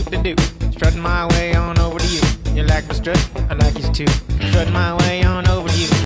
do-do-do-do. Strutting my way on over to you. You like my strut? I like yours too. Strutting my way on over to you.